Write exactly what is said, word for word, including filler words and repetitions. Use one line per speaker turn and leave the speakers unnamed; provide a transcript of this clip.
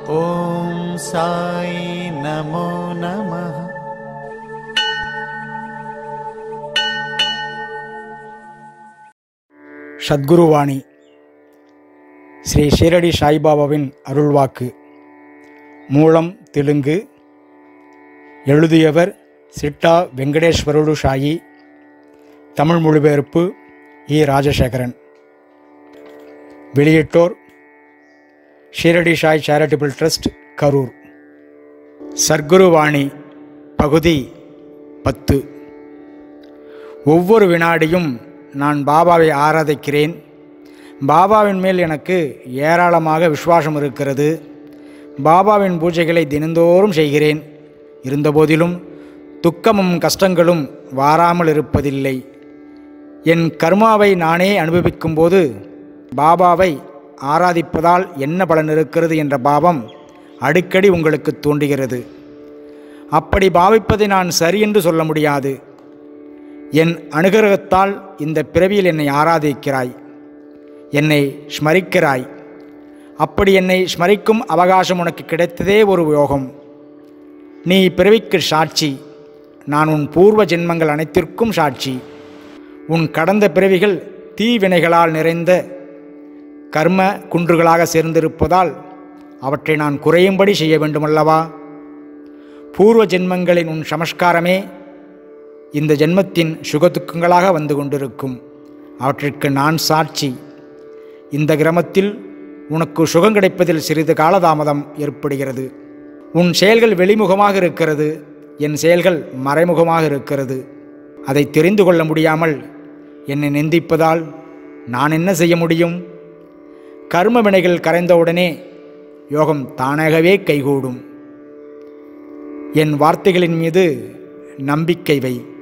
ஓம் சாய் நமோ நமः.
சத்குருவாணி ஸ்ரீ ஷீரடி சாய்பாபாவின் அருள்வாக்கு. மூலம் தெலுங்கு. எழுதியவர் சிட்டா வெங்கடேஸ்வரலு சாயி. தமிழ் மொழிபெயர்ப்பு இ ராஜசேகரன். வெளியிட்டோர் ஷீரடி சாய் சேரிட்டபிள் ட்ரஸ்ட், கரூர். சத்குருவாணி பகுதி பத்து. ஒவ்வொரு வினாடியும் நான் பாபாவை ஆராதிக்கிறேன். பாபாவின் மேல் எனக்கு ஏராளமாக விசுவாசம் இருக்கிறது. பாபாவின் பூஜைகளை தினந்தோறும் செய்கிறேன். இருந்தபோதிலும் துக்கமும் கஷ்டங்களும் வாராமல் இருப்பதில்லை. என் கர்மாவை நானே அனுபவிக்கும்போது பாபாவை ஆராதிப்பதால் என்ன பலன் இருக்கிறது என்ற பாவம் அடிக்கடி உங்களுக்கு தோன்றுகிறது. அப்படி பாவிப்பதை நான் சரி என்று சொல்ல முடியாது. என் அனுகிரகத்தால் இந்த பிறவியில் என்னை ஆராதிக்கிறாய், என்னை ஸ்மரிக்கிறாய். அப்படி என்னை ஸ்மரிக்கும் அவகாசம் உனக்கு கிடைத்ததே ஒரு யோகம். நீ பிறவிக்கு சாட்சி. நான் உன் பூர்வ ஜென்மங்கள் அனைத்திற்கும் சாட்சி. உன் கடந்த பிறவிகள் தீவினைகளால் நிறைந்த கர்ம குன்றுகளாக சேர்ந்திருப்பதால் அவற்றை நான் குறையும்படி செய்ய வேண்டுமல்லவா? பூர்வ ஜென்மங்களின் உன் சமஸ்காரமே இந்த ஜென்மத்தின் சுகதுக்கங்களாக வந்து கொண்டிருக்கும். அவற்றிற்கு நான் சாட்சி. இந்த கிரமத்தில் உனக்கு சுகம் கிடைப்பதில் சிறிது காலதாமதம் ஏற்படுகிறது. உன் செயல்கள் வெளிமுகமாக இருக்கிறது, என் செயல்கள் மறைமுகமாக இருக்கிறது. அதை தெரிந்து கொள்ள முடியாமல் என்னை நிந்திப்பதால் நான் என்ன செய்ய முடியும்? கர்ம வினைகள் கரைந்தவுடனே யோகம் தானாகவே கைகூடும். என் வார்த்தைகளின் மீது நம்பிக்கை வை.